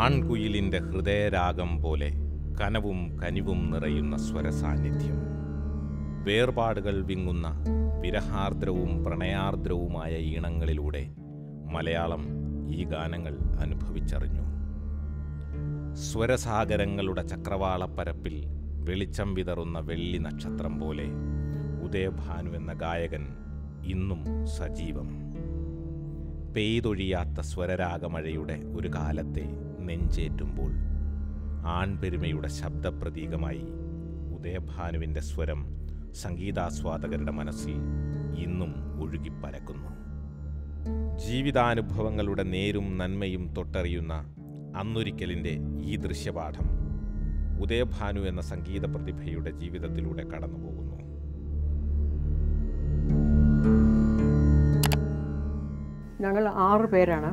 ആൺകുയിലിൻ്റെ ഹൃദയരാഗം പോലെ കനവും കനിവും നിറയുന്ന സ്വരസാന്നിധ്യം. വേർപാടുകൾ വിങ്ങുന്ന വിരഹാർദ്രവും പ്രണയാർദ്രവുമായ ഈണങ്ങളിലൂടെ മലയാളം ഈ ഗാനങ്ങൾ അനുഭവിച്ചറിഞ്ഞു. സ്വരസാഗരങ്ങളുടെ ചക്രവാളപ്പരപ്പിൽ വെളിച്ചം വിതറുന്ന വെള്ളി നക്ഷത്രം പോലെ ഉദയഭാനു എന്ന ഗായകൻ ഇന്നും സജീവം. പെയ്തൊഴിയാത്ത സ്വരരാഗമഴയുടെ ഒരു കാലത്തെ നെഞ്ചേറ്റുമ്പോൾ ആൺപെരുമയുടെ ശബ്ദപ്രതീകമായി ഉദയഭാനുവിൻ്റെ സ്വരം സംഗീതാസ്വാദകരുടെ മനസ്സിൽ ഇന്നും ഒഴുകിപ്പരക്കുന്നു. ജീവിതാനുഭവങ്ങളുടെ നേരും നന്മയും തൊട്ടറിയുന്ന അന്നൊരിക്കലിൻ്റെ ഈ ദൃശ്യപാഠം ഉദയഭാനു എന്ന സംഗീത പ്രതിഭയുടെ ജീവിതത്തിലൂടെ കടന്നുപോകുന്നു. ഞങ്ങൾ 6 പേരാണ്,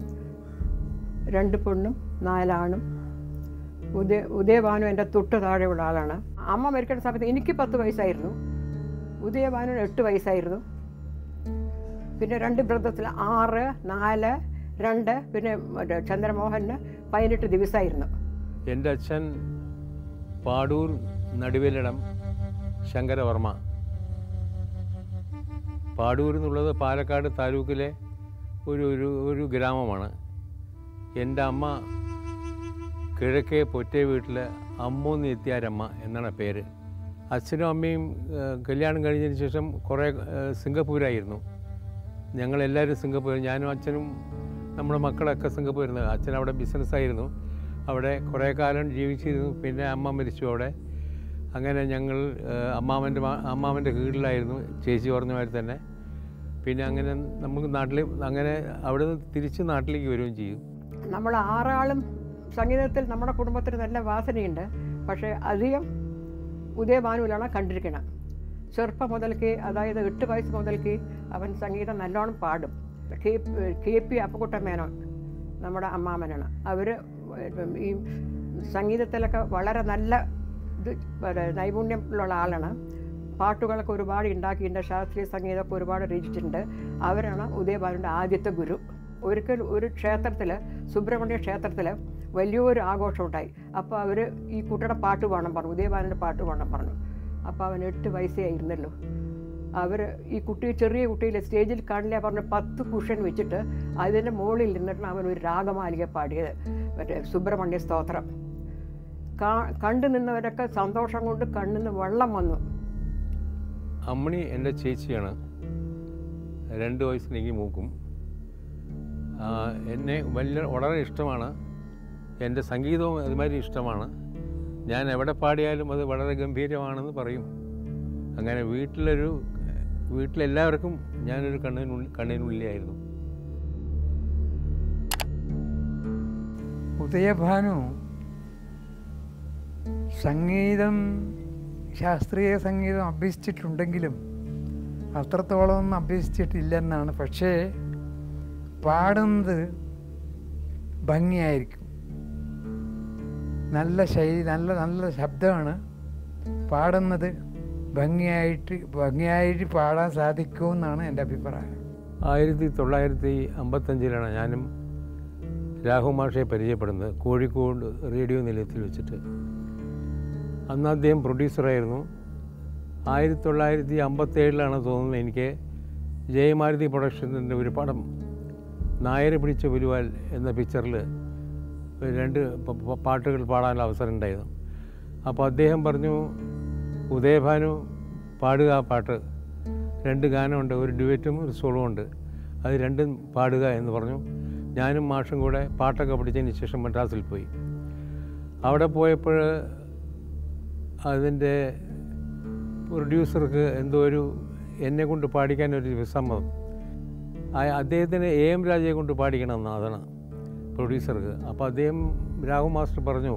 2 പെണ്ണും 4 ആണും. ഉദയഭാനു എൻ്റെ തൊട്ട് താഴെയുള്ള ആളാണ്. അമ്മ മരിക്കുന്ന സമയത്ത് എനിക്ക് 10 വയസ്സായിരുന്നു, ഉദയഭാനുവിന് 8 വയസ്സായിരുന്നു. പിന്നെ 2 ബ്രദേഴ്സിൽ 6, 4, 2, പിന്നെ ചന്ദ്രമോഹന് 18 ദിവസമായിരുന്നു. എൻ്റെ അച്ഛൻ പാടൂർ നടുവേലിടം ശങ്കരവർമ്മ. പാടൂർ എന്നുള്ളത് പാലക്കാട് താലൂക്കിലെ ഒരു ഗ്രാമമാണ്. എൻ്റെ അമ്മ കിഴക്കേ പൊറ്റേ വീട്ടിലെ അമ്മൂന്ന് എത്തിയാരമ്മ എന്നാണ് പേര്. അച്ഛനും അമ്മയും കല്യാണം കഴിഞ്ഞതിന് ശേഷം കുറേ സിംഗപ്പൂരായിരുന്നു. ഞങ്ങളെല്ലാവരും സിംഗപ്പൂർ, ഞാനും അച്ഛനും നമ്മുടെ മക്കളൊക്കെ സിംഗപ്പൂരായിരുന്നു. അച്ഛൻ അവിടെ ബിസിനസ്സായിരുന്നു, അവിടെ കുറേ കാലം ജീവിച്ചിരുന്നു. പിന്നെ അമ്മ മരിച്ചു അവിടെ. അങ്ങനെ ഞങ്ങൾ അമ്മാവൻ്റെ കീഴിലായിരുന്നു, ചേച്ചി പറഞ്ഞ മാതിരി തന്നെ. പിന്നെ അങ്ങനെ നമുക്ക് അങ്ങനെ അവിടെ നിന്ന് തിരിച്ച് നാട്ടിലേക്ക് വരികയും ചെയ്യും. നമ്മൾ 6 ആളും സംഗീതത്തിൽ നമ്മുടെ കുടുംബത്തിന് നല്ല വാസനയുണ്ട്. പക്ഷേ അധികം ഉദയഭാനുവിലാണ് കണ്ടിരിക്കണം. ചെറുപ്പം മുതൽക്ക്, അതായത് 8 വയസ്സ് മുതൽക്ക് അവൻ സംഗീതം നല്ലോണം പാടും. KP അപ്പക്കുട്ടൻ മേനോൻ നമ്മുടെ അമ്മാമനാണ്. അവർ ഈ സംഗീതത്തിലൊക്കെ വളരെ നല്ല നൈപുണ്യം ഉള്ള ആളാണ്. പാട്ടുകളൊക്കെ ഒരുപാട് ഉണ്ടാക്കിയിട്ടുണ്ട്, ശാസ്ത്രീയ സംഗീതമൊക്കെ ഒരുപാട് രചിച്ചിട്ടുണ്ട്. അവരാണ് ഉദയഭാനുവിൻ്റെ ആദ്യത്തെ ഗുരു. ഒരിക്കൽ ഒരു ക്ഷേത്രത്തിൽ, സുബ്രഹ്മണ്യ ക്ഷേത്രത്തിൽ വലിയൊരു ആഘോഷം ഉണ്ടായി. അപ്പോൾ അവർ ഈ കുട്ടിയുടെ പാട്ട് വേണം പറഞ്ഞു, ഉദയഭാനുവിൻ്റെ പാട്ട് വേണം പറഞ്ഞു. അപ്പോൾ അവൻ 8 വയസ്സേ ആയിരുന്നല്ലോ. അവർ ഈ ചെറിയ കുട്ടിയിലെ സ്റ്റേജിൽ കാണില്ല പറഞ്ഞ് 10 കുഷൻ വെച്ചിട്ട് അതിൻ്റെ മുകളിൽ നിന്നിട്ടാണ് അവൻ ഒരു രാഗമാലിക പാടിയത്, മറ്റേ സുബ്രഹ്മണ്യ സ്തോത്രം. കണ്ടു നിന്നവരൊക്കെ സന്തോഷം കൊണ്ട് കണ്ണിന്ന് വെള്ളം വന്നു. അമ്മണി എൻ്റെ ചേച്ചിയാണ്. 2 വയസ്സിലേക്ക് മൂക്കും. എന്നെ വളരെ ഇഷ്ടമാണ്. എൻ്റെ സംഗീതവും അതുമാതിരി ഇഷ്ടമാണ്. ഞാൻ എവിടെ പാടിയാലും അത് വളരെ ഗംഭീരമാണെന്ന് പറയും. അങ്ങനെ വീട്ടിലെല്ലാവർക്കും ഞാനൊരു കണ്ണിനുള്ളിലായിരുന്നു. ഉദയഭാനു ശാസ്ത്രീയ സംഗീതം അഭ്യസിച്ചിട്ടുണ്ടെങ്കിലും അത്രത്തോളമൊന്നും അഭ്യസിച്ചിട്ടില്ലെന്നാണ്. പക്ഷേ പാടുന്നത് ഭംഗിയായിരിക്കും, നല്ല ശൈലി, നല്ല ശബ്ദമാണ്. പാടുന്നത് ഭംഗിയായിട്ട് പാടാൻ സാധിക്കുമെന്നാണ് എൻ്റെ അഭിപ്രായം. 1955 ഞാനും രാഘു മാഷയെ പരിചയപ്പെടുന്നത് കോഴിക്കോട് റേഡിയോ നിലയത്തിൽ വെച്ചിട്ട്. അന്ന് അദ്ദേഹം പ്രൊഡ്യൂസറായിരുന്നു. 1957 തോന്നുന്നത് എനിക്ക് ജയമാരുതി പ്രൊഡക്ഷൻ്റെ ഒരു പടം നായർ പിടിച്ച പുലുവാൽ എന്ന പിക്ചറിൽ 2 പാട്ടുകൾ പാടാനുള്ള അവസരം ഉണ്ടായിരുന്നു. അപ്പോൾ അദ്ദേഹം പറഞ്ഞു, ഉദയഭാനു പാടുക ആ പാട്ട്, 2 ഗാനമുണ്ട്, ഒരു ഡ്യുവറ്റും ഒരു സോളും ഉണ്ട്, അത് 2ഉം പാടുക എന്ന് പറഞ്ഞു. ഞാനും മാഷും കൂടെ പാട്ടൊക്കെ പഠിച്ചതിന് ശേഷം മദ്രാസിൽ പോയി. അവിടെ പോയപ്പോൾ അതിൻ്റെ പ്രൊഡ്യൂസർക്ക് എന്തോ എന്നെ കൊണ്ട് പാടിക്കാനൊരു വിസമ്മതം. അദ്ദേഹത്തിന് AM രാജയെ കൊണ്ട് പാടിക്കണമെന്ന്, അതാണ് പ്രൊഡ്യൂസർക്ക്. അപ്പോൾ അദ്ദേഹം രാഘു മാസ്റ്റർ പറഞ്ഞു,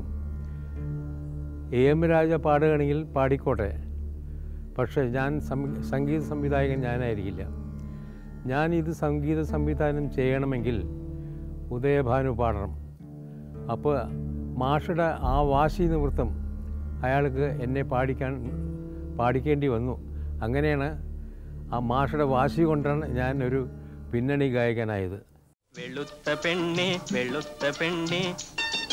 AM രാജ പാടുകയാണെങ്കിൽ പാടിക്കോട്ടെ, പക്ഷേ ഞാൻ സംഗീത സംവിധായകൻ ഞാനായിരിക്കില്ല. ഞാനിത് സംഗീത സംവിധാനം ചെയ്യണമെങ്കിൽ ഉദയഭാനു പാടണം. അപ്പോൾ മാഷുടെ ആ വാശി നിവൃത്തം അയാൾക്ക് എന്നെ പാടിക്കേണ്ടി വന്നു. അങ്ങനെയാണ് ആ മാഷുടെ വാശി കൊണ്ടാണ് ഞാനൊരു പിന്നണി ഗായകനായത്. വെളുത്ത പെണ്ണേ വെളുത്ത പെണ്ണേ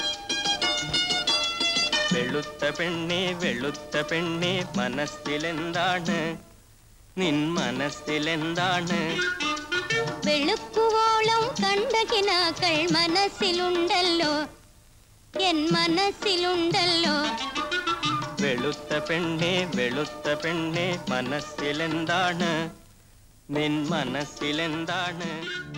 വെളുത്ത പെണ്ണേ മനസ്സിലെന്താണ് നിൻ മനസ്സിലെന്താണ് വെളുക്കുവോളം കണ്ട കിനാക്കൾ മനസ്സിലുണ്ടല്ലോ എൻ മനസ്സിലുണ്ടല്ലോ വെളുത്ത പെണ്ണേ മനസ്സിലെന്താണ് നിൻ മനസ്സിലെന്താണ്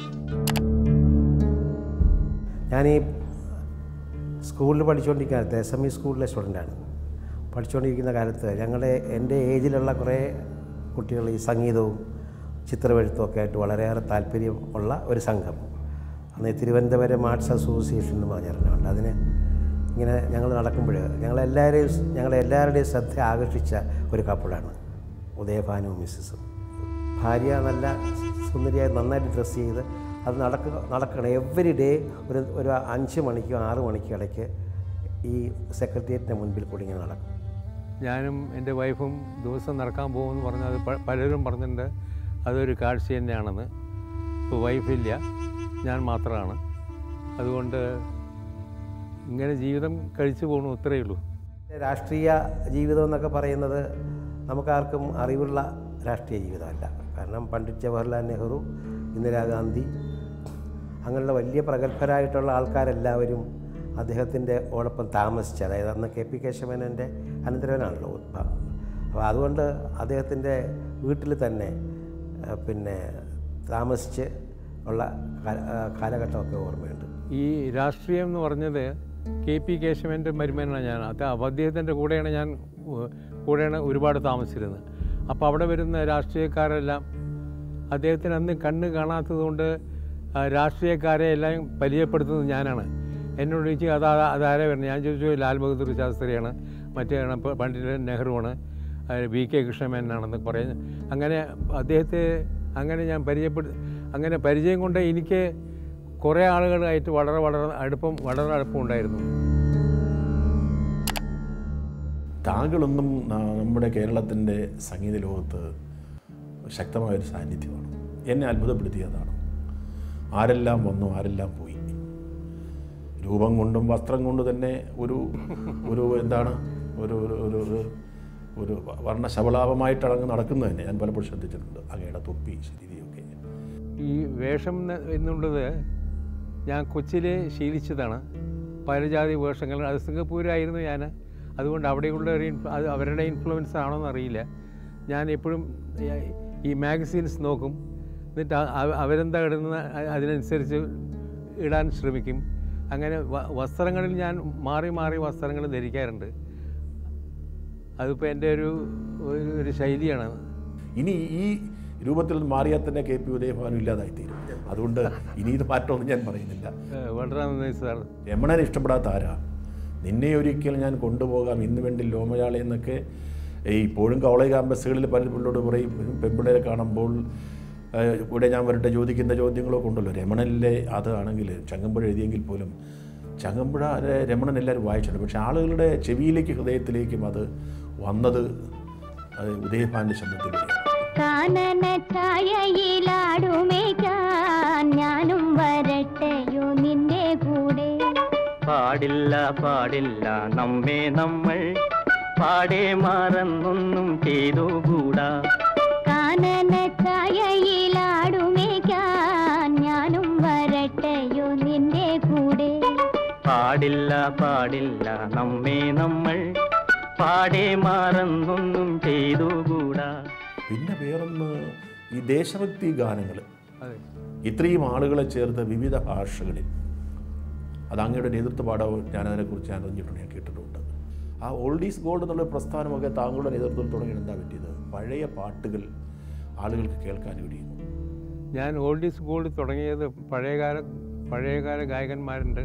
ഞാൻ ഈ സ്കൂളിൽ പഠിച്ചുകൊണ്ടിരിക്കുന്ന കാലത്ത് SME സ്കൂളിലെ സ്റ്റുഡൻ്റാണ്. പഠിച്ചുകൊണ്ടിരിക്കുന്ന കാലത്ത് എൻ്റെ ഏജിലുള്ള കുറേ കുട്ടികൾ ഈ സംഗീതവും ചിത്രമെഴുത്തും ഒക്കെ ആയിട്ട് വളരെയേറെ താല്പര്യമുള്ള ഒരു സംഘം അന്ന് തിരുവനന്തപുരം ആർട്സ് അസോസിയേഷൻ എന്ന് പറഞ്ഞിട്ടുണ്ട്. അതിന് ഇങ്ങനെ ഞങ്ങൾ നടക്കുമ്പോൾ ഞങ്ങളെല്ലാവരുടെയും ശ്രദ്ധ ആകർഷിച്ച ഒരു കപ്പിളാണ് ഉദയഭാനുവും മിസ്സസും. ഭാര്യ നല്ല സുന്ദരിയായി നന്നായിട്ട് ഡ്രസ്സ് ചെയ്ത് അത് നടക്കണം എവറി ഡേ ഒരു 5 മണിക്കോ 6 മണിക്കോ ഇടയ്ക്ക് ഈ സെക്രട്ടേറിയറ്റിൻ്റെ മുൻപിൽ കൂടി ഇങ്ങനെ നടക്കും. ഞാനും എൻ്റെ വൈഫും ദിവസം നടക്കാൻ പോകുമെന്ന് പറഞ്ഞാൽ അത് പലരും പറഞ്ഞിട്ടുണ്ട് അതൊരു കാഴ്ച തന്നെയാണെന്ന്. ഇപ്പോൾ വൈഫില്ല, ഞാൻ മാത്രമാണ്. അതുകൊണ്ട് ഇങ്ങനെ ജീവിതം കഴിച്ചു പോകണു, ഇത്രയേ ഉള്ളൂ. രാഷ്ട്രീയ ജീവിതം എന്നൊക്കെ പറയുന്നത് നമുക്കാർക്കും അറിവുള്ള രാഷ്ട്രീയ ജീവിതമല്ല. കാരണം പണ്ഡിറ്റ് ജവഹർലാൽ നെഹ്റു, ഇന്ദിരാഗാന്ധി അങ്ങനെയുള്ള വലിയ പ്രഗത്ഭരായിട്ടുള്ള ആൾക്കാരെല്ലാവരും അദ്ദേഹത്തിൻ്റെ ഓടൊപ്പം താമസിച്ച്, അതായത് അന്ന് KP കേശവമേനോൻ്റെ അനന്തരവനാണല്ലോ. അപ്പോൾ അതുകൊണ്ട് അദ്ദേഹത്തിൻ്റെ വീട്ടിൽ തന്നെ പിന്നെ താമസിച്ച് ഉള്ള കാലഘട്ടമൊക്കെ ഓർമ്മയുണ്ട്. ഈ രാഷ്ട്രീയം എന്ന് പറഞ്ഞത് KP കേശവൻ്റെ മരുമനാണ് ഞാൻ. അദ്ദേഹത്തിൻ്റെ കൂടെയാണ് ഒരുപാട് താമസിച്ചിരുന്നത്. അപ്പോൾ അവിടെ വരുന്ന രാഷ്ട്രീയക്കാരെല്ലാം അദ്ദേഹത്തിന് അന്ന് കണ്ണ് കാണാത്തത് കൊണ്ട് രാഷ്ട്രീയക്കാരെ എല്ലാം പരിചയപ്പെടുത്തുന്നത് ഞാനാണ്. എന്നോട് ചോദിച്ചു അതാരെ വരുന്നത്? ഞാൻ ചോദിച്ചു ലാൽ ബഹദൂർ ശാസ്ത്രിയാണ്, മറ്റേ പണ്ഡിറ്റ് നെഹ്റുവാണ്, VK കൃഷ്ണമേനോനാണെന്ന് പറയുന്നത്. അങ്ങനെ അദ്ദേഹത്തെ അങ്ങനെ ഞാൻ അങ്ങനെ പരിചയം കൊണ്ട് എനിക്ക് കുറേ ആളുകളായിട്ട് വളരെ അടുപ്പം ഉണ്ടായിരുന്നു. താങ്കളൊന്നും നമ്മുടെ കേരളത്തിൻ്റെ സംഗീത ലോകത്ത് ശക്തമായൊരു സാന്നിധ്യമാണ്. എന്നെ അത്ഭുതപ്പെടുത്തിയതാണ്. ആരെല്ലാം വന്നു, ആരെല്ലാം പോയി. രൂപം കൊണ്ടും വസ്ത്രം കൊണ്ട് തന്നെ ഒരു എന്താണ് ഒരു വർണ്ണശബളാപമായിട്ടാണ് അങ്ങ് നടക്കുന്നത് തന്നെ ഞാൻ പലപ്പോഴും ശ്രദ്ധിച്ചിട്ടുണ്ട്. അങ്ങയുടെ തൊപ്പി രീതിയൊക്കെ. ഈ വേഷം എന്നുള്ളത് ഞാൻ കൊച്ചിയിലെ ശീലിച്ചതാണ്. പലജാതി വേഷങ്ങൾ. അത് സിംഗപ്പൂരായിരുന്നു ഞാൻ. അതുകൊണ്ട് അവിടെയുള്ള അവരുടെ ഇൻഫ്ലുവൻസ് ആണോന്ന് അറിയില്ല. ഞാൻ എപ്പോഴും ഈ മാഗസീൻസ് നോക്കും, എന്നിട്ട് അവരെന്താ ഇടുന്നത് അതിനനുസരിച്ച് ഇടാൻ ശ്രമിക്കും. അങ്ങനെ വസ്ത്രങ്ങളിൽ ഞാൻ മാറി വസ്ത്രങ്ങൾ ധരിക്കാറുണ്ട്. അതിപ്പോൾ എൻ്റെ ഒരു ശൈലിയാണ്. ഇനി ഈ രൂപത്തിൽ മാറിയാൽ തന്നെ KP ഉദയഭാനു ഇല്ലാതായിത്തീരും. അതുകൊണ്ട് ഇനി ഇത് മാറ്റമൊന്നും ഞാൻ പറയുന്നില്ല. വളരെ നന്ദി സാർ. രമണനെ ഇഷ്ടപ്പെടാത്ത ആരാ? നിന്നെ ഒരിക്കൽ ഞാൻ കൊണ്ടുപോകാം, ഇന്ന് വേണ്ടി ലോമയാളെ എന്നൊക്കെ ഇപ്പോഴും കോളേജ് ക്യാമ്പസുകളിൽ പല പിള്ളേരോട് പറയും. പെൺപിള്ളേരെ കാണുമ്പോൾ ഇവിടെ ഞാൻ വരട്ടെ ചോദിക്കുന്ന ചോദ്യങ്ങളൊക്കെ ഉണ്ടല്ലോ. രമണനിലെ അതാണെങ്കിൽ ചങ്ങമ്പുഴ എഴുതിയെങ്കിൽ പോലും ചങ്ങമ്പുഴ രമണൻ എല്ലാവരും വായിച്ചിട്ടുണ്ട്. പക്ഷേ ആളുകളുടെ ചെവിയിലേക്ക് ഹൃദയത്തിലേക്കും അത് വന്നത് ഉദയഭാനുവിൻ്റെ ശബ്ദത്തിലൂടെയാണ്. ഞാനും വരട്ടെയോ നിന്റെ കൂടെ. പാടില്ല നമ്മൾ പാടേ മാറന്നൊന്നും ചെയ്തുകൂടാ. കാനന ഛായയിലാടുമേക്കാൻ ഞാനും വരട്ടെയോ നിന്റെ കൂടെ. പാടില്ല നമ്മൾ പാടേ മാറന്നൊന്നും ചെയ്തുകൂടാ. പിന്നെ വേറൊന്ന് ഈ ദേശഭക്തി ഗാനങ്ങൾ ഇത്രയും ആളുകളെ ചേർത്ത് വിവിധ ഭാഷകളിൽ അത് അങ്ങയുടെ നേതൃത്വ പാഠവും ഞാനതിനെക്കുറിച്ച് അറിഞ്ഞിട്ടുണ്ട്, ഞാൻ കേട്ടിട്ടുണ്ട്. ആ ഓൾഡ് ഈസ് ഗോൾഡ് എന്നുള്ള പ്രസ്ഥാനമൊക്കെ താങ്കളുടെ നേതൃത്വത്തിൽ തുടങ്ങിയിട്ട് എന്താ പറ്റിയത്? പഴയ പാട്ടുകൾ ആളുകൾക്ക് കേൾക്കാൻ കഴിയുന്നു. ഞാൻ ഓൾഡ് ഈസ് ഗോൾഡ് തുടങ്ങിയത് പഴയകാല ഗായകന്മാരുണ്ട്,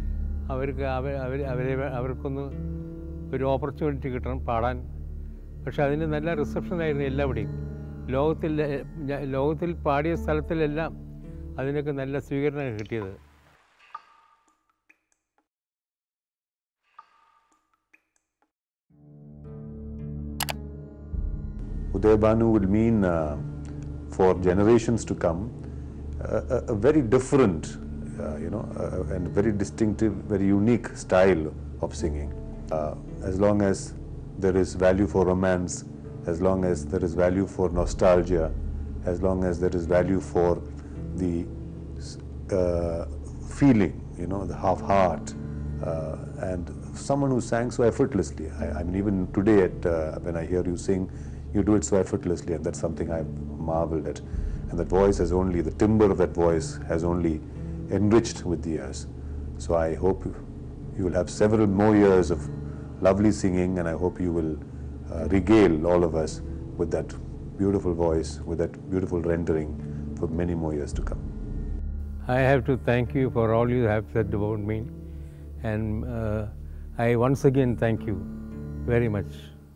അവർക്കൊന്ന് ഒരു ഓപ്പർച്യൂണിറ്റി കിട്ടണം പാടാൻ. പക്ഷെ അതിന് നല്ല റിസപ്ഷനായിരുന്നു എല്ലാവിടെയും. ലോകത്തിൽ പാടിയ സ്ഥലത്തിലെല്ലാം അതിനൊക്കെ നല്ല സ്വീകരണം കിട്ടിയത്. Udayabhanu will mean for generations to come a very different, and very distinctive, very unique style of singing. as long as there is value for romance, as long as there is value for nostalgia, as long as there is value for the feeling, you know, the half heart, and someone who sang so effortlessly. I mean, even today when I hear you sing, you do it so effortlessly, and that's something I've marveled at. And that voice has only, the timbre of that voice has only enriched with the years. So I hope you will have several more years of lovely singing, and I hope you will regale all of us with that beautiful voice, with that beautiful rendering for many more years to come. I have to thank you for all you have said about me, and I once again thank you very much.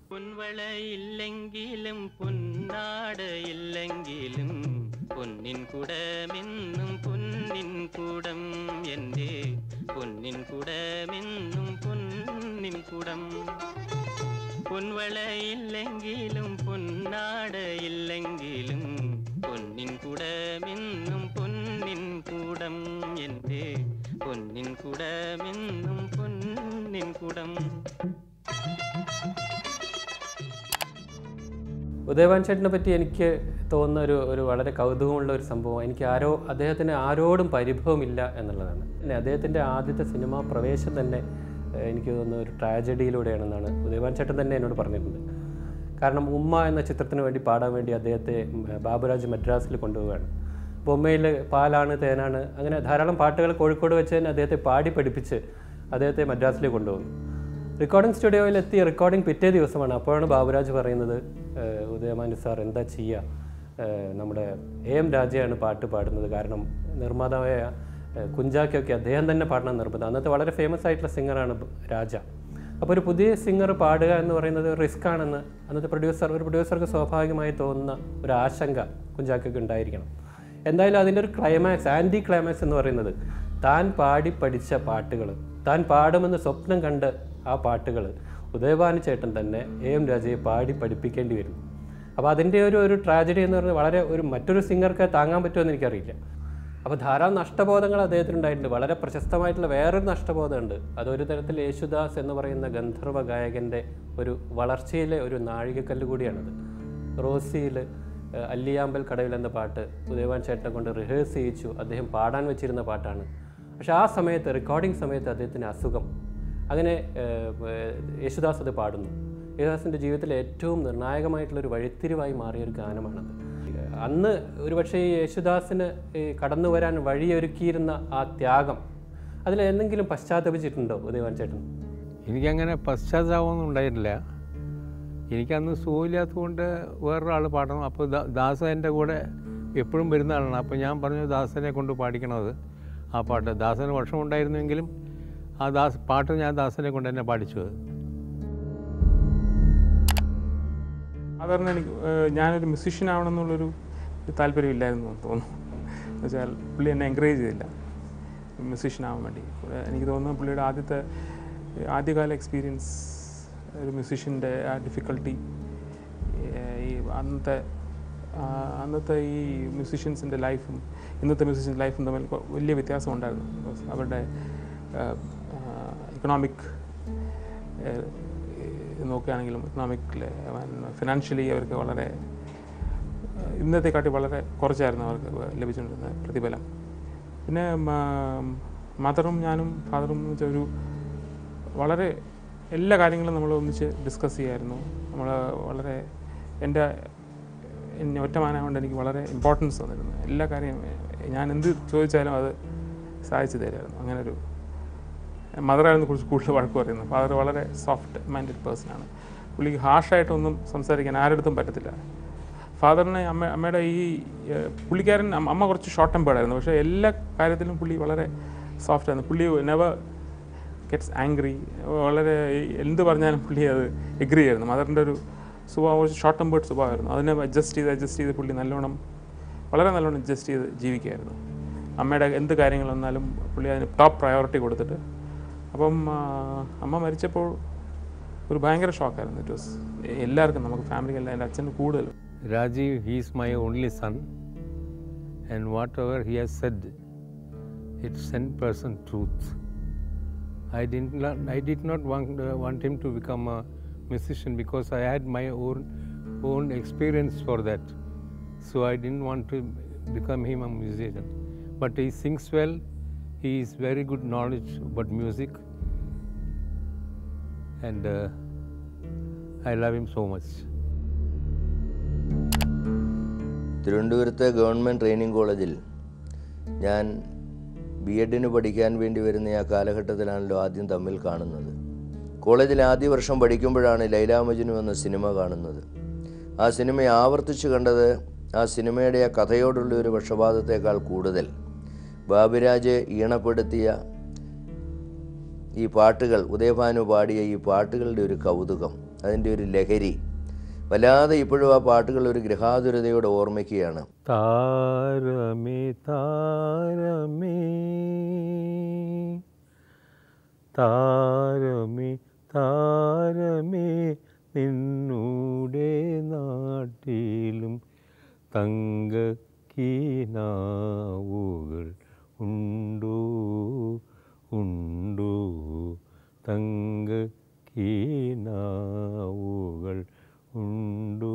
പൊന്നിൻ കുടമെന്നും പൊന്നിൻ കുടം എൻ്റെ പൊന്നിൻ കുടമെന്നും പൊന്നിൻ കുടം പൊൻവളയില്ലെങ്കിലും പൊന്നാടയില്ലെങ്കിലും പൊന്നിൻ കുടമെന്നും പൊന്നിൻ കുടം എൻ്റെ പൊന്നിൻ കുടമെന്നും പൊന്നിൻ കുടം. ഉദയഭാൻ ചേട്ടനെ പറ്റി എനിക്ക് തോന്നുന്ന ഒരു വളരെ കൗതുകമുള്ള ഒരു സംഭവം, എനിക്ക് അദ്ദേഹത്തിന് ആരോടും പരിഭവമില്ല എന്നുള്ളതാണ്. പിന്നെ അദ്ദേഹത്തിൻ്റെ ആദ്യത്തെ സിനിമാ പ്രവേശം തന്നെ എനിക്ക് തോന്നുന്ന ഒരു ട്രാജഡിയിലൂടെയാണെന്നാണ് ഉദയഭാൻ ചേട്ടൻ തന്നെ എന്നോട് പറഞ്ഞിട്ടുണ്ട്. കാരണം ഉമ്മ എന്ന ചിത്രത്തിന് വേണ്ടി പാടാൻ വേണ്ടി അദ്ദേഹത്തെ ബാബുരാജ് മദ്രാസിൽ കൊണ്ടുപോവുകയാണ്. ബൊമ്മയിൽ പാലാണ് തേനാണ് അങ്ങനെ ധാരാളം പാട്ടുകൾ കോഴിക്കോട് വെച്ച് തന്നെ അദ്ദേഹത്തെ പാടി പഠിപ്പിച്ച് അദ്ദേഹത്തെ മദ്രാസിലേക്ക് കൊണ്ടുപോകുന്നു. റെക്കോർഡിംഗ് സ്റ്റുഡിയോയിൽ എത്തി റെക്കോർഡിംഗ് പിറ്റേ ദിവസമാണ്. അപ്പോഴാണ് ബാബുരാജ് പറയുന്നത്, ഉദയഭാനു സാർ എന്താ ചെയ്യുക, നമ്മുടെ AM രാജയാണ് പാട്ട് പാടുന്നത്, കാരണം നിർമ്മാതാവായ കുഞ്ചാക്കൊക്കെ അദ്ദേഹം തന്നെ പാടണം നിർബന്ധം. അന്നത്തെ വളരെ ഫേമസ് ആയിട്ടുള്ള സിംഗറാണ് രാജ. അപ്പോൾ ഒരു പുതിയ സിംഗർ പാടുക എന്ന് പറയുന്നത് റിസ്ക് ആണെന്ന് അന്നത്തെ ഒരു പ്രൊഡ്യൂസർക്ക് സ്വാഭാവികമായി തോന്നുന്ന ഒരു ആശങ്ക കുഞ്ചാക്കൊക്കെ ഉണ്ടായിരിക്കണം. എന്തായാലും അതിൻ്റെ ഒരു ക്ലൈമാക്സ്, ആൻറ്റി ക്ലൈമാക്സ് എന്ന് പറയുന്നത് താൻ പാടി പഠിച്ച പാട്ടുകൾ, താൻ പാടുമെന്ന് സ്വപ്നം കണ്ട് ആ പാട്ടുകൾ ഉദയഭാനു ചേട്ടൻ തന്നെ AM രാജയെ പാടി പഠിപ്പിക്കേണ്ടി വരും. അപ്പോൾ അതിൻ്റെ ഒരു ട്രാജഡി എന്ന് പറയുന്നത് വളരെ മറ്റൊരു സിംഗർക്ക് താങ്ങാൻ പറ്റുമെന്ന് എനിക്കറിയില്ല. അപ്പോൾ ധാരാളം നഷ്ടബോധങ്ങൾ അദ്ദേഹത്തിനുണ്ടായിട്ടുണ്ട്. വളരെ പ്രശസ്തമായിട്ടുള്ള വേറൊരു നഷ്ടബോധമുണ്ട്. അതൊരു തരത്തിൽ യേശുദാസ് എന്ന് പറയുന്ന ഗന്ധർവ ഗായകൻ്റെ ഒരു വളർച്ചയിലെ ഒരു നാഴികക്കല്ല് കൂടിയാണത്. റോസിയിൽ അല്ലിയാമ്പൽ കടവിൽ എന്ന പാട്ട് ഉദയഭാൻ ചേട്ടനെ കൊണ്ട് റിഹേഴ്സ് ചെയ്യിച്ചു. അദ്ദേഹം പാടാൻ വെച്ചിരുന്ന പാട്ടാണ്. പക്ഷേ ആ സമയത്ത് റെക്കോർഡിംഗ് സമയത്ത് അദ്ദേഹത്തിന് അസുഖം. അങ്ങനെ യേശുദാസ് അത് പാടുന്നു. യേശുദാസിൻ്റെ ജീവിതത്തിലെ ഏറ്റവും നിർണായകമായിട്ടുള്ളൊരു വഴിത്തിരിവായി മാറിയൊരു ഗാനമാണത്. അന്ന് ഒരുപക്ഷെ ഈ യേശുദാസിന് കടന്നു വരാൻ വഴിയൊരുക്കിയിരുന്ന ആ ത്യാഗം, അതിൽ എന്തെങ്കിലും പശ്ചാത്തപിച്ചിട്ടുണ്ടോ ഉദയഭാൻ ചേട്ടൻ? എനിക്കങ്ങനെ പശ്ചാത്താപമൊന്നും ഉണ്ടായിട്ടില്ല. എനിക്കന്ന് സുഖമില്ലാത്തതുകൊണ്ട് വേറൊരാൾ പാടണം. അപ്പോൾ ദാസൻ എൻ്റെ കൂടെ എപ്പോഴും വരുന്ന ആളാണ്. അപ്പോൾ ഞാൻ പറഞ്ഞു ദാസനെ കൊണ്ട് പാടിക്കണത് ആ പാട്ട്. ദാസന് വർഷമുണ്ടായിരുന്നെങ്കിലും ആ പാട്ട് ഞാൻ ദാസനെ കൊണ്ട് തന്നെ പാടിച്ചത്. സാധാരണ ഞാനൊരു മ്യൂസീഷ്യൻ ആവണമെന്നുള്ളൊരു താല്പര്യമില്ലായിരുന്നു തോന്നുന്നു. എന്നുവെച്ചാൽ പുള്ളി എന്നെ എൻകറേജ് ചെയ്തില്ല മ്യൂസീഷ്യൻ ആവാൻ വേണ്ടി. എനിക്ക് തോന്നുന്നു പുള്ളിയുടെ ആദ്യകാല എക്സ്പീരിയൻസ്, ഒരു മ്യൂസീഷ്യൻ്റെ ആ ഡിഫിക്കൽട്ടി, ഈ അന്നത്തെ ഈ മ്യൂസീഷ്യൻസിൻ്റെ ലൈഫും ഇന്നത്തെ മ്യൂസീഷ്യൻസ് ലൈഫും തമ്മിൽ വലിയ വ്യത്യാസം ഉണ്ടായിരുന്നു. അവരുടെ ഇക്കണോമിക് നോക്കുകയാണെങ്കിലും ഫിനാൻഷ്യലി അവർക്ക് വളരെ ഇന്നത്തെക്കാട്ടി വളരെ കുറച്ചായിരുന്നു അവർക്ക് ലഭിച്ചുകൊണ്ടിരുന്ന പ്രതിഫലം. പിന്നെ മദറും ഞാനും ഫാദറും എന്ന് വെച്ചാൽ വളരെ എല്ലാ കാര്യങ്ങളും നമ്മൾ ഒന്നിച്ച് ഡിസ്കസ് ചെയ്യായിരുന്നു. നമ്മൾ വളരെ എന്നെ ഒറ്റമാനായതുകൊണ്ട് എനിക്ക് വളരെ ഇമ്പോർട്ടൻസ് തന്നിരുന്നു. എല്ലാ കാര്യം ഞാൻ എന്ത് ചോദിച്ചാലും അത് സാധിച്ചു തരുമായിരുന്നു. അങ്ങനൊരു മദറായിരുന്നു കുറിച്ച് കൂടുതൽ വഴക്ക് പറയുന്നത്. ഫാദർ വളരെ സോഫ്റ്റ് മൈൻഡഡ് പേഴ്സണാണ്. പുള്ളിക്ക് ഹാർഷായിട്ടൊന്നും സംസാരിക്കാൻ ആരുടെടുത്തും പറ്റത്തില്ല. ഫാദറിനെ അമ്മയുടെ പുള്ളിക്കാരൻ അമ്മ കുറച്ച് ഷോർട്ട് ടെമ്പേർഡായിരുന്നു. പക്ഷേ എല്ലാ കാര്യത്തിലും പുള്ളി വളരെ സോഫ്റ്റായിരുന്നു. പുള്ളി നെവർ ഗെറ്റ്സ് ആംഗ്രി. വളരെ എന്ത് പറഞ്ഞാലും പുള്ളി അത് എഗ്രി ആയിരുന്നു. മദറിൻ്റെ ഒരു സ്വഭാവം കുറച്ച് ഷോർട്ട് ടെമ്പേർഡ് സ്വഭാവമായിരുന്നു. അതിനെ അഡ്ജസ്റ്റ് ചെയ്ത് പുള്ളി വളരെ നല്ലോണം അഡ്ജസ്റ്റ് ചെയ്ത് ജീവിക്കുമായിരുന്നു. അമ്മയുടെ എന്ത് കാര്യങ്ങൾ വന്നാലും പുള്ളി അതിന് ടോപ്പ് പ്രയോറിറ്റി കൊടുത്തിട്ട്. അപ്പം അമ്മ മരിച്ചപ്പോൾ ഒരു ഭയങ്കര ഷോക്കായിരുന്നു. ഇറ്റ് വാസ് എല്ലാവർക്കും, നമുക്ക് ഫാമിലിക്കെല്ലാം, എൻ്റെ അച്ഛന് കൂടുതൽ. Rajiv, he is my only son, and whatever he has said, it's 100% truth. I did not want him to become a musician because I had my own experience for that. So I didn't want to become him a musician. But he sings well. He is very good knowledge about music, and I love him so much. തിരുവനന്തപുരത്തെ government training കോളേജിൽ ഞാൻ ബി.എഡിന് പഠിക്കാൻ വേണ്ടി വരുന്ന ആ കാലഘട്ടത്തിലാണല്ലോ ആദ്യം തമ്മിൽ കാണുന്നത്. കോളേജിൽ ആദ്യ വർഷം പഠിക്കുമ്പോഴാണ് ലൈലാ മജ്നു എന്ന സിനിമ കാണുന്നത്. ആ സിനിമ ആവർത്തിച്ച് കണ്ടത് ആ സിനിമയുടെ ആ കഥയോടുള്ള ഒരു പക്ഷപാതത്തേക്കാൾ കൂടുതൽ ബാബുരാജ് ഈണപ്പെടുത്തിയ ഈ പാട്ടുകൾ, ഉദയഭാനു പാടിയ ഈ പാട്ടുകളുടെ ഒരു കൗതുകം, അതിൻ്റെ ഒരു ലഹരി വല്ലാതെ ഇപ്പോഴും ആ പാട്ടുകൾ ഒരു ഗൃഹാതുരതയോടെ ഓർമ്മിക്കുകയാണ്. താരമേ താരമേ താരമേ താരമേ നിന്നൂടെ നാട്ടിലും തങ്കക്കീനാവുകൾ ഉണ്ടോ ഉണ്ടോ തങ്കക്കീനാവുകൾ ഉണ്ടോ.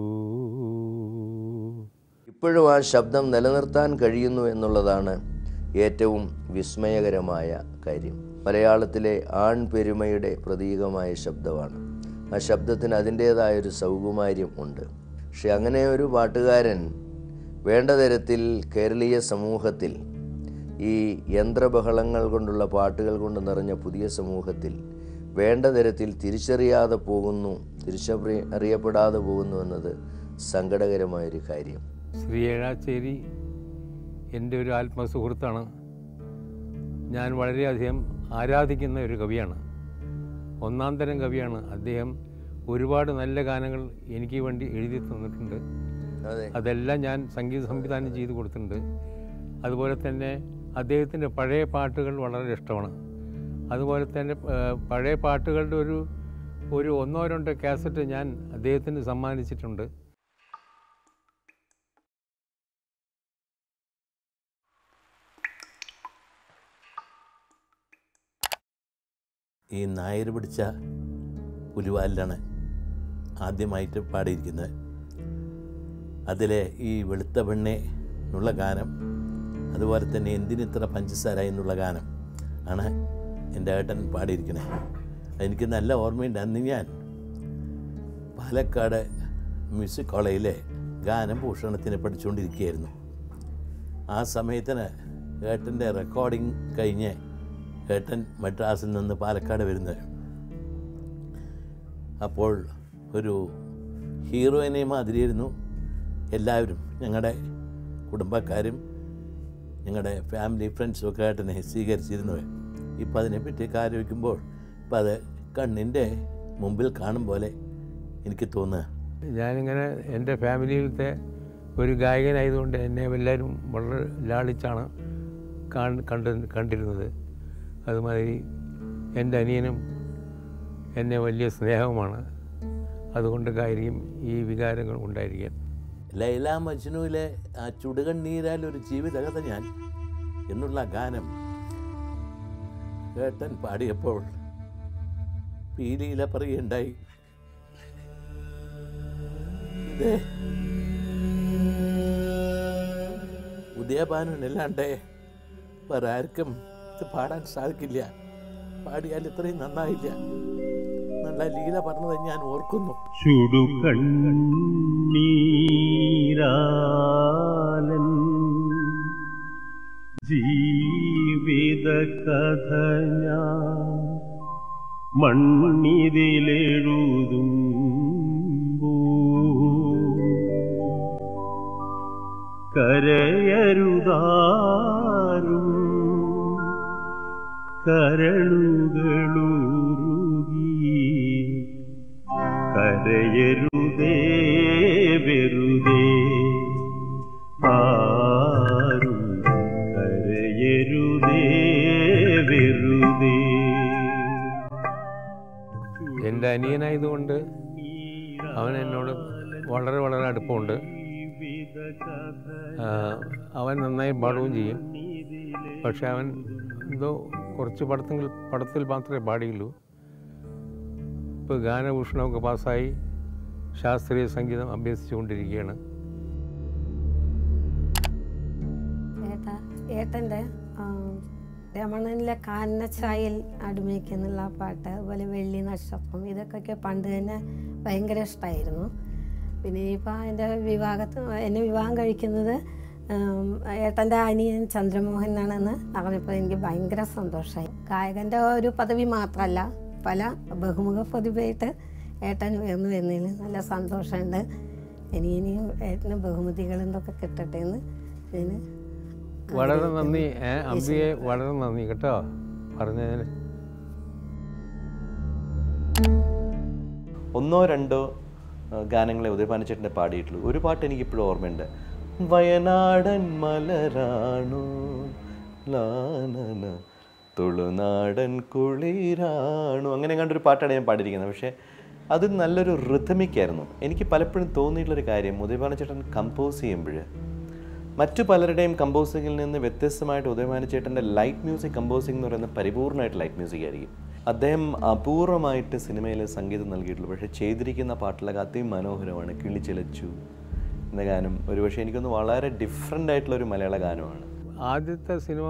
ഇപ്പോഴും ആ ശബ്ദം നിലനിർത്താൻ കഴിയുന്നു എന്നുള്ളതാണ് ഏറ്റവും വിസ്മയകരമായ കാര്യം. മലയാളത്തിലെ ആൺ പെരുമയുടെ പ്രതീകമായ ശബ്ദമാണ്. ആ ശബ്ദത്തിന് അതിൻ്റേതായൊരു സൗകുമാര്യം ഉണ്ട്. പക്ഷെ അങ്ങനെ ഒരു പാട്ടുകാരൻ വേണ്ട തരത്തിൽ കേരളീയ സമൂഹത്തിൽ, ഈ യന്ത്രബഹളങ്ങൾ കൊണ്ടുള്ള പാട്ടുകൾ കൊണ്ട് നിറഞ്ഞ പുതിയ സമൂഹത്തിൽ വേണ്ട തരത്തിൽ തിരിച്ചറിയാതെ പോകുന്നു, തിരിച്ചറിയപ്പെടാതെ പോകുന്നു എന്നത് സങ്കടകരമായൊരു കാര്യം. ശ്രീ ഏഴാച്ചേരി എൻ്റെ ഒരു ആത്മസുഹൃത്താണ്. ഞാൻ വളരെയധികം ആരാധിക്കുന്ന ഒരു കവിയാണ്. ഒന്നാം തരം കവിയാണ് അദ്ദേഹം. ഒരുപാട് നല്ല ഗാനങ്ങൾ എനിക്ക് വേണ്ടി എഴുതി തന്നിട്ടുണ്ട്. അതെല്ലാം ഞാൻ സംഗീത സംവിധാനം ചെയ്ത് കൊടുത്തിട്ടുണ്ട്. അതുപോലെ തന്നെ അദ്ദേഹത്തിൻ്റെ പഴയ പാട്ടുകൾ വളരെ ഇഷ്ടമാണ്. അതുപോലെ തന്നെ പഴയ പാട്ടുകളുടെ ഒരു ഒന്നോ രണ്ടോ കാസറ്റ് ഞാൻ അദ്ദേഹത്തിന് സമ്മാനിച്ചിട്ടുണ്ട്. ഈ നായർ പിടിച്ച പുലിവാലിലാണ് ആദ്യമായിട്ട് പാടിയിരിക്കുന്നത്. അതിലെ ഈ വെളുത്ത പെണ്ണെ എന്നുള്ള ഗാനം, അതുപോലെ തന്നെ എന്തിനിത്ര പഞ്ചസാര എന്നുള്ള ഗാനം ആണ് എൻ്റെ ഏട്ടൻ പാടിയിരിക്കുന്നത്. എനിക്ക് നല്ല ഓർമ്മയുണ്ട്. അന്ന് ഞാൻ പാലക്കാട് മ്യൂസിക് കോളേജിലെ ഗാനഭൂഷണത്തിന് പഠിച്ചുകൊണ്ടിരിക്കുകയായിരുന്നു. ആ സമയത്തിന് ഏട്ടൻ്റെ റെക്കോർഡിങ് കഴിഞ്ഞ് ഏട്ടൻ മദ്രാസിൽ നിന്ന് പാലക്കാട് വരുന്നത്. അപ്പോൾ ഒരു ഹീറോയിനെ മാതിരിയായിരുന്നു എല്ലാവരും, ഞങ്ങളുടെ കുടുംബക്കാരും ഞങ്ങളുടെ ഫാമിലി ഫ്രണ്ട്സും ഒക്കെ ഏട്ടനെ സ്വീകരിച്ചിരുന്നത്. ഇപ്പം അതിനെപ്പറ്റിയൊക്കെ ആലോചിക്കുമ്പോൾ ഇപ്പം അത് കണ്ണിൻ്റെ മുമ്പിൽ കാണും പോലെ എനിക്ക് തോന്നുക. ഞാനിങ്ങനെ എൻ്റെ ഫാമിലിയിലത്തെ ഒരു ഗായകനായതുകൊണ്ട് എന്നെ എല്ലാവരും വളരെ ലാളിച്ചാണ് കണ്ടിരുന്നത്. അതുമാതിരി എൻ്റെ അനിയനും എന്നെ വലിയ സ്നേഹവുമാണ്. അതുകൊണ്ടൊക്കെയായിരിക്കും ഈ വികാരങ്ങൾ ഉണ്ടായിരിക്കാൻ. ലൈലാ മജ്നുവിലെ ആ ചുടുകണ്ണീരാൽ ഒരു ജീവിതകഥ ഞാൻ എന്നുള്ള ഗാനം ഏട്ടൻ പാടിയപ്പോൾ പീലിയില പറയുണ്ടായി. ഉദയഭാനുവിനല്ലാണ്ടേ വേറെ ആർക്കും ഇത് പാടാൻ സാധിക്കില്ല, പാടിയാൽ ഇത്രയും നന്നായില്ല എന്നുള്ള ലീല പറഞ്ഞത് ഞാൻ ഓർക്കുന്നു. ചുടുകണ്ണീരാലൻ ജീവിത കഥ ഞാൻ മണ്ണിതിലെഴുതുമ്പോ കരയരുതാരും കരളുകളുരുകി കരയരുതേ വെറുതേ ആരും കരയരുതേ വെറുതേ. എൻ്റെ അനിയനായതുകൊണ്ട് അവൻ എന്നോട് വളരെ വളരെ അടുപ്പമുണ്ട്. അവൻ നന്നായി പാടുകയും ചെയ്യും. പക്ഷെ അവൻ എന്തോ കുറച്ച് പടത്തിൽ മാത്രമേ പാടിയുള്ളൂ. ഇപ്പോൾ ഗാനഭൂഷണമൊക്കെ പാസ്സായി ശാസ്ത്രീയ സംഗീതം അഭ്യസിച്ചുകൊണ്ടിരിക്കുകയാണ്. ഏട്ടൻ്റെ രമണനിലെ കാനച്ചായിൽ അടുമയ്ക്കെന്നുള്ള പാട്ട്, അതുപോലെ വെള്ളി നക്ഷത്രം, ഇതൊക്കെ പണ്ട് തന്നെ ഭയങ്കര ഇഷ്ടമായിരുന്നു. പിന്നെ ഇപ്പോൾ എന്നെ വിവാഹം കഴിക്കുന്നത് ഏട്ടൻ്റെ അനിയൻ ചന്ദ്രമോഹനാണെന്ന് അറിഞ്ഞപ്പോൾ എനിക്ക് ഭയങ്കര സന്തോഷമായി. ഗായകൻ്റെ ഒരു പദവി മാത്രമല്ല, പല ബഹുമുഖ പ്രതിഭയായിട്ട് ഏട്ടൻ ഉയർന്നു വരുന്നതിൽ നല്ല സന്തോഷമുണ്ട്. ഇനിയും ഏട്ടന് ബഹുമതികൾ എന്തൊക്കെ കിട്ടട്ടെ എന്ന് ഞാൻ വളരെ നന്ദി അമ്പിയെ, വളരെ നന്ദി കേട്ടോ പറഞ്ഞതിന്. ഒന്നോ രണ്ടോ ഗാനങ്ങളെ ഉദയഭാനു ചേട്ടൻ്റെ പാടിയിട്ടുള്ളൂ. ഒരു പാട്ട് എനിക്കിപ്പോഴും ഓർമ്മയുണ്ട്. വയനാടൻ മലരാണു ലാനന തുളുനാടൻ കുളിരാണു, അങ്ങനെ കണ്ടൊരു പാട്ടാണ് ഞാൻ പാടിയിരിക്കുന്നത്. പക്ഷേ അത് നല്ലൊരു റിഥമിക്കായിരുന്നു. എനിക്ക് പലപ്പോഴും തോന്നിയിട്ടുള്ളൊരു കാര്യം, ഉദയഭാനു ചേട്ടൻ കമ്പോസ് ചെയ്യുമ്പോൾ മറ്റു പലരുടെയും കമ്പോസിങ്ങിൽ നിന്ന് വ്യത്യസ്തമായിട്ട് ഉദയഭാനു ചേട്ടൻ്റെ ലൈറ്റ് മ്യൂസിക് കമ്പോസിംഗ് എന്ന് പറയുന്നത് പരിപൂർണ്ണമായിട്ട് ലൈറ്റ് മ്യൂസിക് ആയിരിക്കും. അദ്ദേഹം അപൂർവമായിട്ട് സിനിമയിൽ സംഗീതം നൽകിയിട്ടുള്ളൂ. പക്ഷേ ചെയ്തിരിക്കുന്ന പാട്ടിലൊക്കെ അതിമനോഹരമാണ്. കിളിച്ചിലച്ചു എന്ന ഗാനം ഒരുപക്ഷെ എനിക്കൊന്ന് വളരെ ഡിഫറെൻ്റ് ആയിട്ടുള്ളൊരു മലയാള ഗാനമാണ്. ആദ്യത്തെ സിനിമ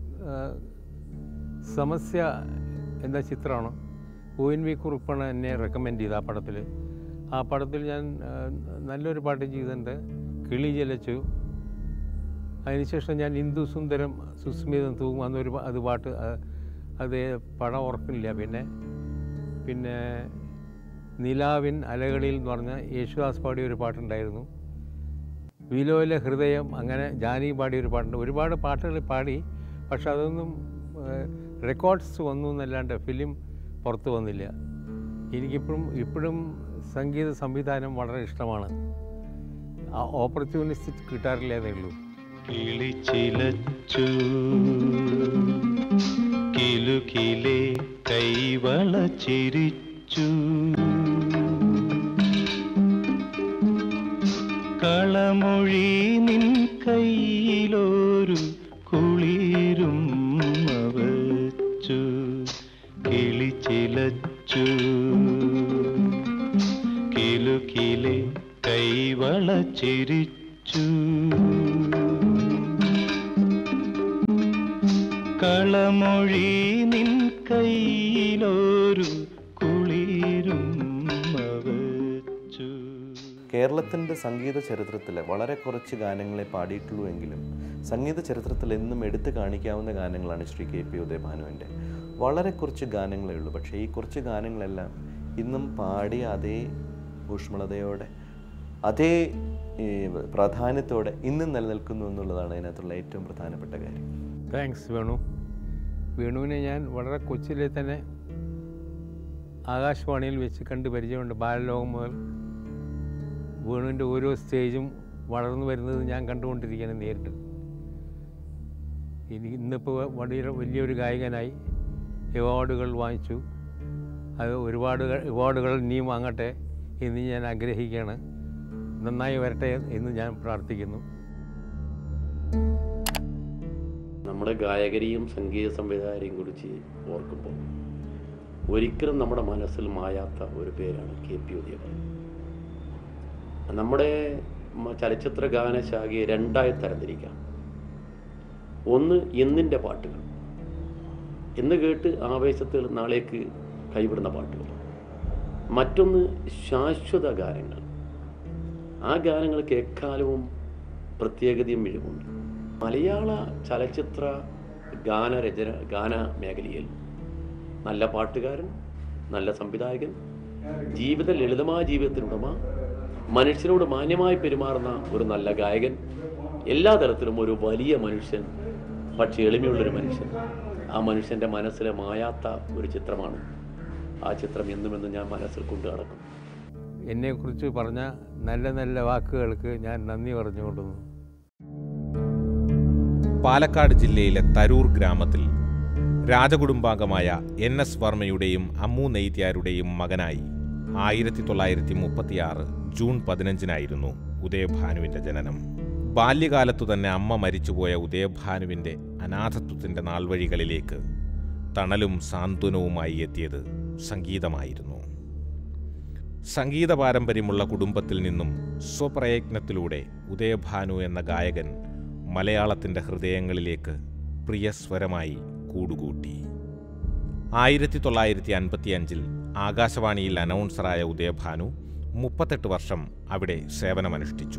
സമസ്യ എന്ന ചിത്രമാണ്. ONV കുറുപ്പാണ് എന്നെ റെക്കമെൻഡ് ചെയ്തത് ആ പടത്തിൽ. ആ പടത്തിൽ ഞാൻ നല്ലൊരു പാട്ട് ചെയ്തിട്ടുണ്ട്, കിളി ജലച്ചു. അതിനുശേഷം ഞാൻ ഹിന്ദു സുന്ദരം സുസ്മിതം തൂങ്ങും അത് പാട്ട്, അത് പടം ഓർക്കുന്നില്ല. പിന്നെ നിലാവിൻ അലകളിൽ എന്ന് പറഞ്ഞ യേശുദാസ് പാടിയ ഒരു പാട്ടുണ്ടായിരുന്നു. വിലോല ഹൃദയം, അങ്ങനെ ജാനി പാടിയ ഒരു പാട്ടുണ്ട്. ഒരുപാട് പാട്ടുകൾ പാടി, പക്ഷെ അതൊന്നും റെക്കോർഡ്സ് വന്നു എന്നല്ലാണ്ട് ഫിലിം പുറത്ത് വന്നില്ല. ഇപ്പോഴും സംഗീത സംവിധാനം വളരെ ഇഷ്ടമാണ്. ആ ഓപ്പർച്യൂണിറ്റി കിട്ടാറില്ലെന്നേ ഉള്ളൂ. കിളിച്ചിലച്ചു കിലുകിലെ കൈവള ചിരിച്ചു കളമൊഴി നിൻ കയ്യിലൊരു കുളിരും വച്ചു കിളിച്ചിലച്ചു കിലുകിലെ കൈവള ചിരിച്ചു കളമൊഴി നിൻ കയ്യിലൊരു കുളിരും വച്ചു. കേരളത്തിൻ്റെ സംഗീത ചരിത്രത്തിൽ വളരെ കുറച്ച് ഗാനങ്ങളെ പാടിയിട്ടുള്ളൂ എങ്കിലും സംഗീത ചരിത്രത്തിൽ എന്നും എടുത്തു കാണിക്കാവുന്ന ഗാനങ്ങളാണ് ശ്രീ KP ഉദയഭാനുവിൻ്റെ. വളരെ കുറച്ച് ഗാനങ്ങളേ ഉള്ളൂ. പക്ഷേ ഈ കുറച്ച് ഗാനങ്ങളെല്ലാം ഇന്നും പാടിയ അതേ ഊഷ്മളതയോടെ അതേ പ്രാധാന്യത്തോടെ ഇന്നും നിലനിൽക്കുന്നു എന്നുള്ളതാണ് അതിനകത്തുള്ള ഏറ്റവും പ്രധാനപ്പെട്ട കാര്യം. താങ്ക്സ് വേണുവിനെ ഞാൻ വളരെ കൊച്ചിലെ തന്നെ ആകാശവാണിയിൽ വെച്ച് കണ്ട് പരിചയമുണ്ട്. ബാലലോകം മുതൽ വേണുവിൻ്റെ ഓരോ സ്റ്റേജും വളർന്നു വരുന്നത് ഞാൻ കണ്ടുകൊണ്ടിരിക്കുകയാണ് നേരിട്ട്. ഇന്നിപ്പോൾ വലിയൊരു ഗായകനായി അവാർഡുകൾ വാങ്ങിച്ചു. അത് ഒരുപാട് അവാർഡുകൾ ഇനിയും വാങ്ങട്ടെ എന്ന് ഞാൻ ആഗ്രഹിക്കുകയാണ്. നന്നായി വരട്ടെ എന്ന് ഞാൻ പ്രാർത്ഥിക്കുന്നു. നമ്മുടെ ഗായകരെയും സംഗീത സംവിധായകരെയും കുറിച്ച് ഓർക്കുമ്പോൾ ഒരിക്കലും നമ്മുടെ മനസ്സിൽ മായാത്ത ഒരു പേരാണ് KP ഉദയഭാനു. നമ്മുടെ ചലച്ചിത്ര ഗാനശാഖയെ രണ്ടായി തരംതിരിക്കാം. ഒന്ന് ഇന്നിൻ്റെ പാട്ടുകൾ, ഇന്ന് കേട്ട് ആവേശത്തിൽ നാളേക്ക് കൈവിടുന്ന പാട്ടുകൾ. മറ്റൊന്ന് ശാശ്വത ഗാനങ്ങൾ. ആ ഗാനങ്ങൾക്ക് എക്കാലവും പ്രത്യേകതയും മിഴിവുണ്ട്. മലയാള ചലച്ചിത്ര ഗാന മേഖലയിൽ നല്ല പാട്ടുകാരൻ, നല്ല സംവിധായകൻ, ലളിതമായ ജീവിതത്തിനുടമ, മനുഷ്യരോട് മാന്യമായി പെരുമാറുന്ന ഒരു നല്ല ഗായകൻ, എല്ലാ തരത്തിലും ഒരു വലിയ മനുഷ്യൻ, പക്ഷേ എളിമയുള്ളൊരു മനുഷ്യൻ. ആ മനുഷ്യൻ്റെ മനസ്സിലെ മായാത്ത ഒരു ചിത്രമാണ്. ആ ചിത്രം എന്നുമെന്നും ഞാൻ മനസ്സിൽ കൊണ്ടു നടക്കും. എന്നെക്കുറിച്ച് പറഞ്ഞ നല്ല നല്ല വാക്കുകൾക്ക് ഞാൻ നന്ദി പറഞ്ഞുകൊള്ളുന്നു. പാലക്കാട് ജില്ലയിലെ തരൂർ ഗ്രാമത്തിൽ രാജകുടുംബാംഗമായ NS വർമ്മയുടെയും അമ്മു നെയ്ത്യാരുടെയും മകനായി 1936 ജൂൺ 15 ഉദയഭാനുവിൻ്റെ ജനനം. ബാല്യകാലത്തു തന്നെ അമ്മ മരിച്ചുപോയ ഉദയഭാനുവിൻ്റെ അനാഥത്വത്തിൻ്റെ നാൾവഴികളിലേക്ക് തണലും സാന്ത്വനവുമായി എത്തിയത് സംഗീതമായിരുന്നു. സംഗീത പാരമ്പര്യമുള്ള കുടുംബത്തിൽ നിന്നും സ്വപ്രയത്നത്തിലൂടെ ഉദയഭാനു എന്ന ഗായകൻ മലയാളത്തിൻ്റെ ഹൃദയങ്ങളിലേക്ക് പ്രിയസ്വരമായി കൂടുകൂട്ടി. 1955 ആകാശവാണിയിൽ അനൗൺസറായ ഉദയഭാനു 38 വർഷം അവിടെ സേവനമനുഷ്ഠിച്ചു.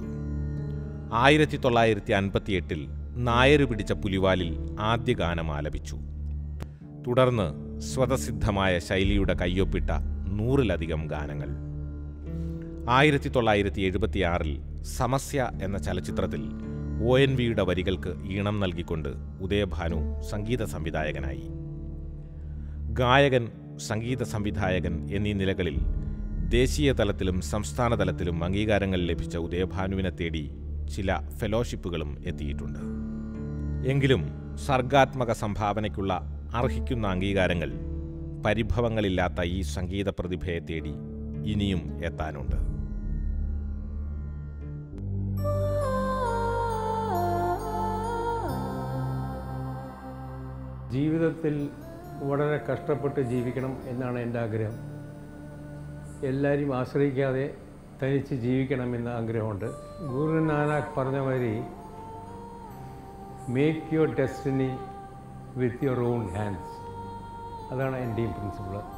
1958 നായര് പിടിച്ച പുലിവാലിൽ ആദ്യ ഗാനം ആലപിച്ചു. തുടർന്ന് സ്വതസിദ്ധമായ ശൈലിയുടെ കയ്യൊപ്പിട്ട 100-ലധികം ഗാനങ്ങൾ. 1976 സമസ്യ എന്ന ചലച്ചിത്രത്തിൽ ONVയുടെ വരികൾക്ക് ഈണം നൽകിക്കൊണ്ട് ഉദയഭാനു സംഗീത സംവിധായകനായി. ഗായകൻ, സംഗീത സംവിധായകൻ എന്നീ നിലകളിൽ ദേശീയ തലത്തിലും സംസ്ഥാന തലത്തിലും അംഗീകാരങ്ങൾ ലഭിച്ച ഉദയഭാനുവിനെ തേടി ചില ഫെലോഷിപ്പുകളും എത്തിയിട്ടുണ്ട്. എങ്കിലും സർഗാത്മക സംഭാവനയ്ക്കുള്ള അർഹിക്കുന്ന അംഗീകാരങ്ങൾ പരിഭവങ്ങളില്ലാത്ത ഈ സംഗീത പ്രതിഭയെ തേടി ഇനിയും എത്താനുണ്ട്. ജീവിതത്തിൽ വളരെ കഷ്ടപ്പെട്ട് ജീവിക്കണം എന്നാണ് എൻ്റെ ആഗ്രഹം. എല്ലാവരും ആശ്രയിക്കാതെ തനിച്ച് ജീവിക്കണമെന്ന ആഗ്രഹമുണ്ട്. ഗുരു നാനാക്ക് പറഞ്ഞ മാതിരി make your destiny with your own hands. അതാണ് എൻ്റെയും പ്രിൻസിപ്പിൾ.